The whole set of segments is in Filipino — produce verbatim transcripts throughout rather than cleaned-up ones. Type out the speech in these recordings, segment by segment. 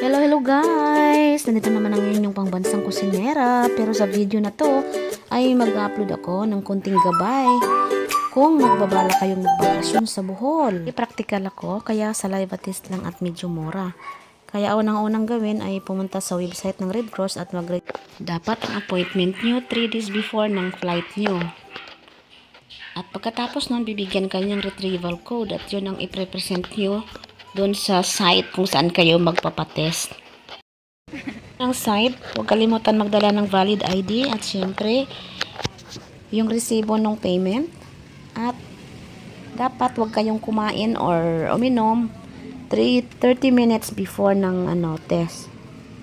Hello, hello guys! Nandito naman ang inyong pangbansang kusinera. Pero sa video na to ay mag-upload ako ng konting gabay kung magbabala kayong magbakasyon sa Bohol. I-practical ako kaya saliva test lang at medyo mura. Kaya unang-unang gawin ay pumunta sa website ng Red Cross at mag dapat ang appointment nyo three days before ng flight nyo. At pagkatapos nun, bibigyan kayo ng retrieval code at yun ang i-represent nyo doon sa site kung saan kayo magpapatest. Ang site, huwag kalimutan magdala ng valid I D at syempre yung resibo ng payment. At dapat huwag kayong kumain or uminom thirty minutes before ng ano test.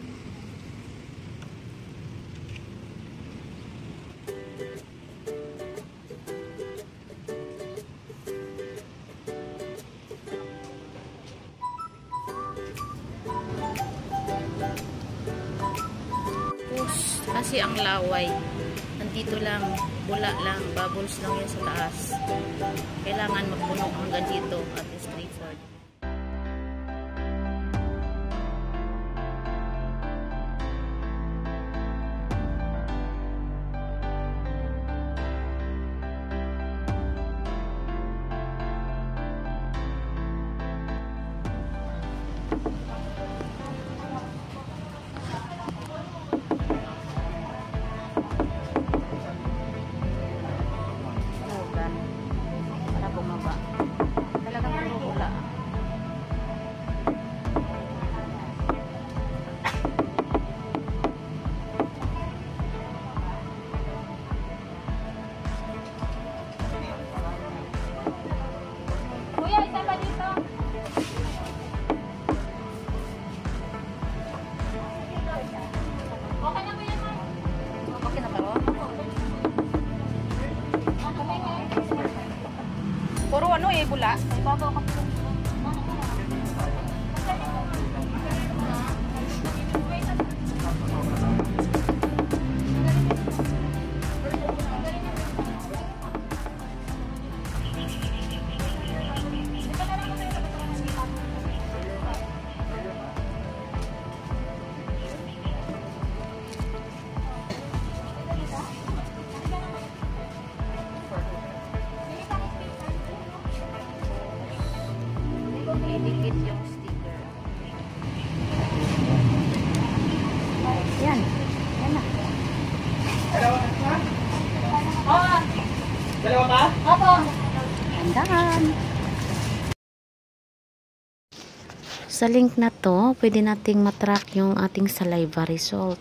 Kasi ang laway nandito lang, bula lang, bubbles lang yan sa taas. Kailangan magpuno hanggang dito at straight forward. Puro ano eh, bula. Idikit yung sticker. Yan. Yan na. Dalawa ka? Oo. Dalawa ka? Opo. Andahan. Sa link na to, pwede nating matrack yung ating saliva result.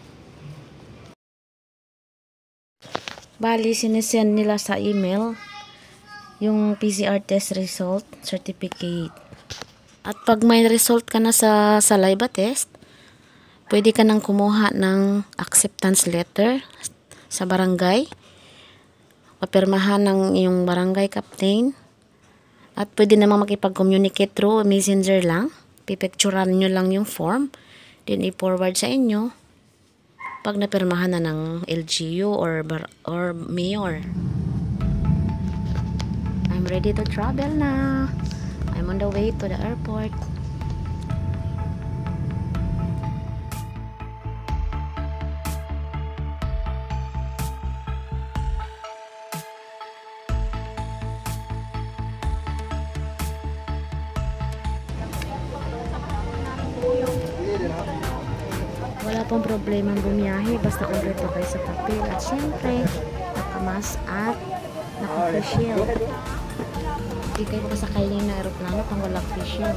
Bali, sinesend nila sa email yung P C R test result certificate. At pag may result ka na sa saliva test, pwede ka nang kumuha ng acceptance letter sa barangay, papirmahan ng iyong barangay captain, at pwede namang makipag-communicate through messenger lang. Pipicturean nyo lang yung form, then i-forward sa inyo pag napirmahan na ng L G U or, or mayor. I'm ready to travel na. I'm on the way to the airport. Wala pong problema bumiyahe basta kompleto kayo sa papel at syempre nakamas at naka-facial. Hindi kayo makasakay na aeroplano kung walang facial.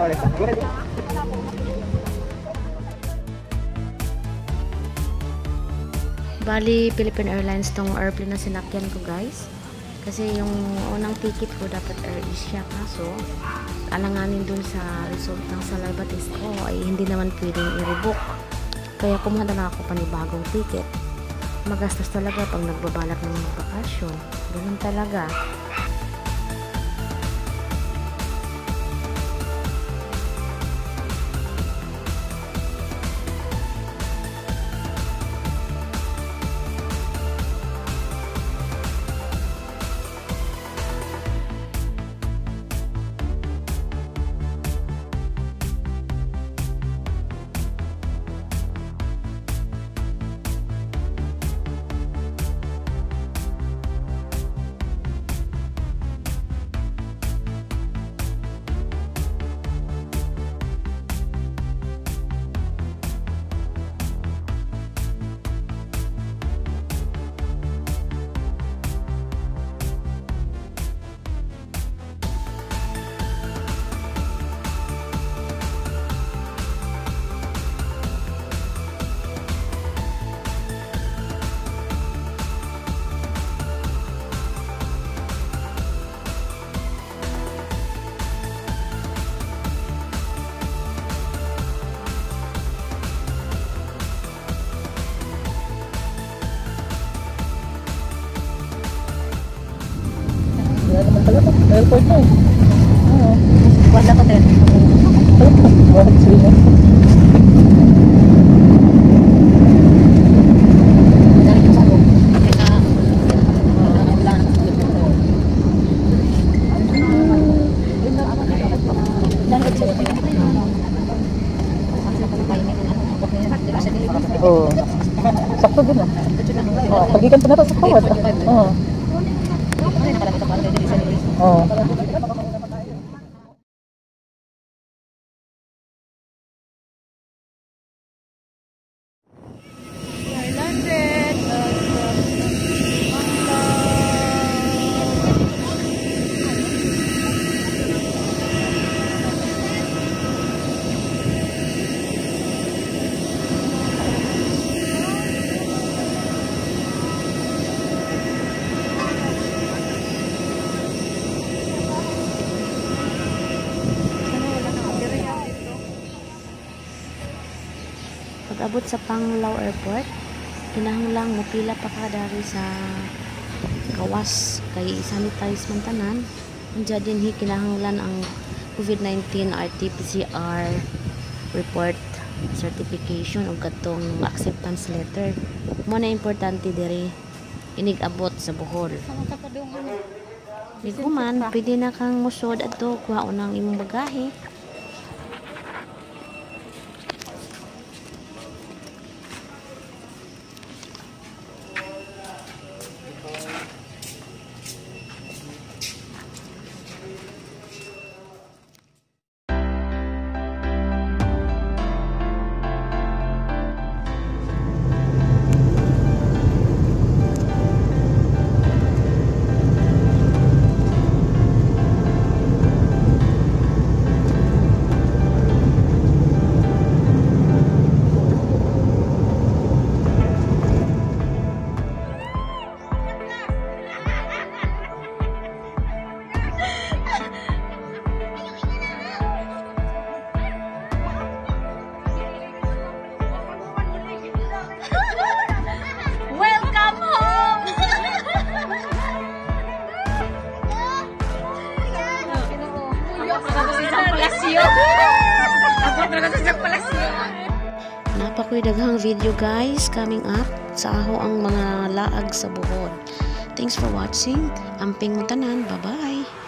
Bali, Philippine Airlines tong airplane na sinakyan ko, guys. Kasi yung unang ticket ko dapat Air Asia, kaso alanganin dun sa result ng saliva test ko ay hindi naman pwedeng i-rebook. Kaya kumuha na lang ako panibagong ticket. Magastos talaga pag nagbabalak ng bakasyon. Ganun talaga. Airport na eh. Oo. Wala ko din. Bakit sila? Oo. Sakto din ah. Oo. Pagikan pa na ito sa kawat. Oo. Oo. Pag-abot sa Panglao Airport, kinahanglang mupila pa ka dari sa gawas kay sanitize man tanan. Unja din hi kinahanglan ang COVID nineteen R T P C R report certification o katong acceptance letter. Mo na importante diri inig-abot sa Bohol. Di ko man, pwede na kang musod adto kuha unang imong bagahe. Napakoy daghang video guys coming up sa aho ang mga laag sa Bohol. Thanks for watching. Amping mo tanan. Bye-bye.